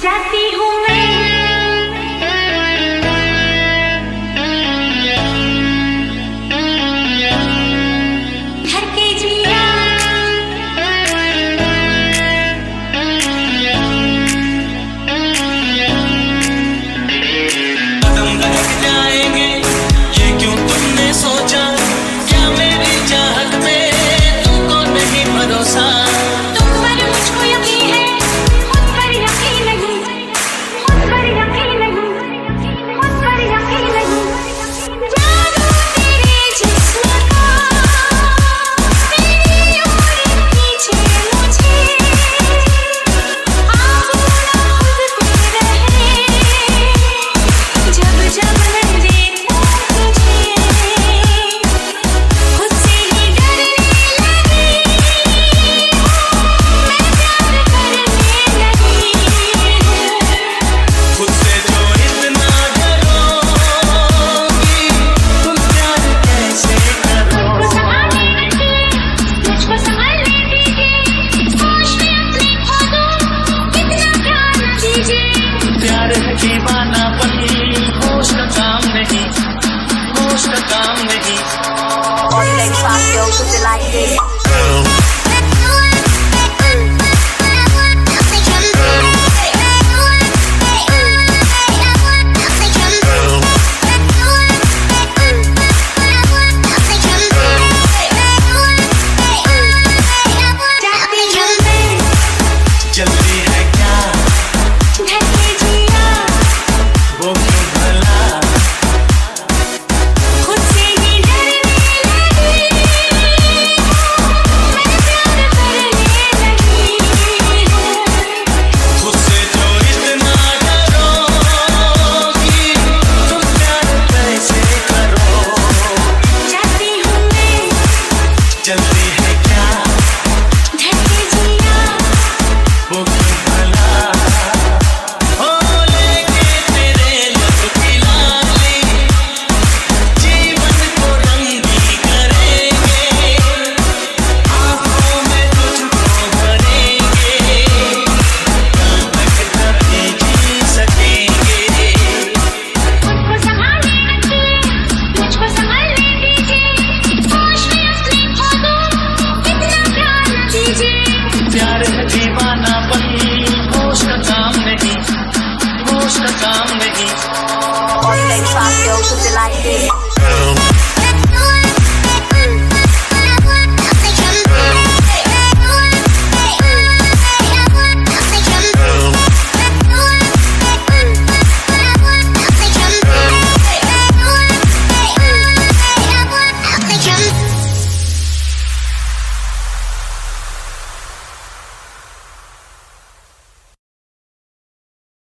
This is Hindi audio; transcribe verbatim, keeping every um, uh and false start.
जाती हूँ मैं घर के जिया कदम रह जाएंगे ये क्यों तुमने सोचा, क्या मेरी चाहत में तुमको नहीं भरोसा। दीवाना बनी होश का काम नहीं, होश का काम नहीं। All the ladies pop yo, put it like this. जल्दी है क्या वो क्यों भला, खुद से ही डरने लगी, मैं प्यार करने लगी हूँ। खुद से जो इतना डरोगी तुम प्यार कैसे करो। जाती हूँ मैं जल्दी है क्या घर के जिया वो क्यों भला, प्यार है दीवाना बनी होश का काम नहीं, होश का काम नहीं। All the ladies pop yo, put it like this.